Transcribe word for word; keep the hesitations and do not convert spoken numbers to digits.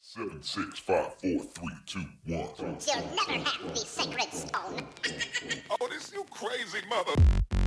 Seven, six, five, four, three, two, one. You'll never have the sacred stone. Oh, this you crazy mother.